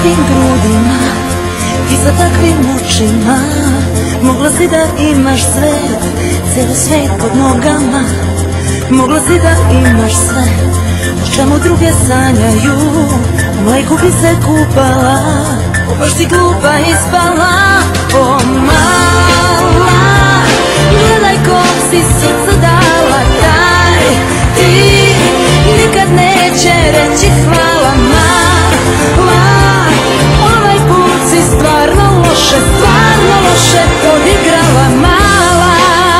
takvim grudima i sa takvim očima mogla si da imaš sve, ceo svet pod nogama. Mogla si da imaš sve, o čemu druge sanjaju. U mleku bi se kupala, baš si glupa ispala. O mala, gledaj kom si srce dala, taj ti nikad neće reći hvala. Mala, ovaj put si stvarno loše odigrala. Mala,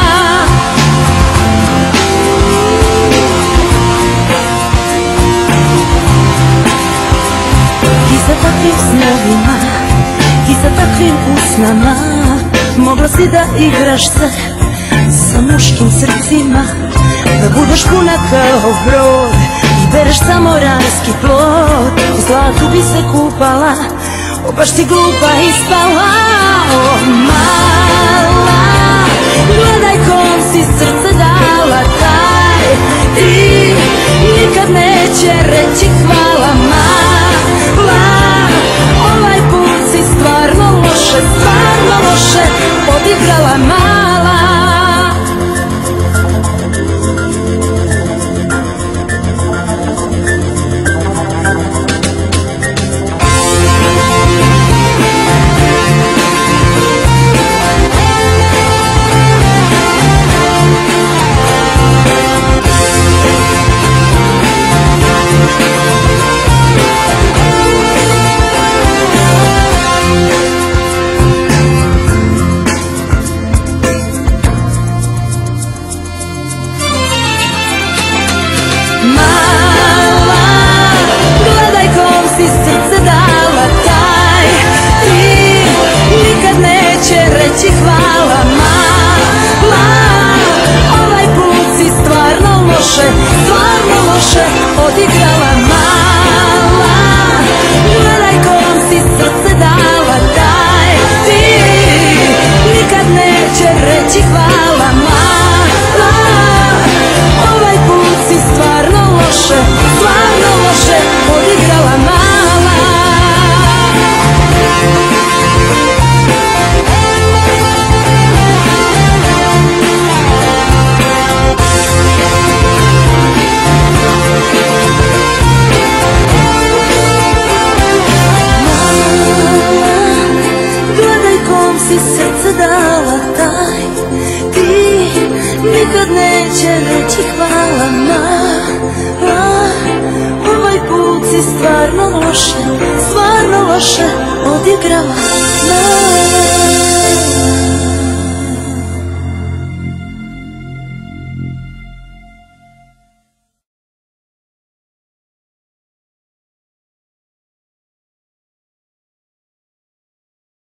i sa takvim snovima i sa takvim usnama mogla si da igraš se sa muškim srcima, da budeš puna kao brod i bereš samo rajski plod. U zlatu bi se kupala, baš ti glupa ispala. O mala, gledaj kom si srce dala, taj ti nikad neće reći hvala. Mala, ovaj put si stvarno loše odigrala. Mala, odigrala. Mala, gledaj kom si srce dala, taj ti nikad neće reći hvala. Mala, ovaj put si stvarno loše odigrala. Mala, si srce dala, taj ti nikad neće reći hvala. Mala, ovaj put si stvarno loše odigrala. Mala.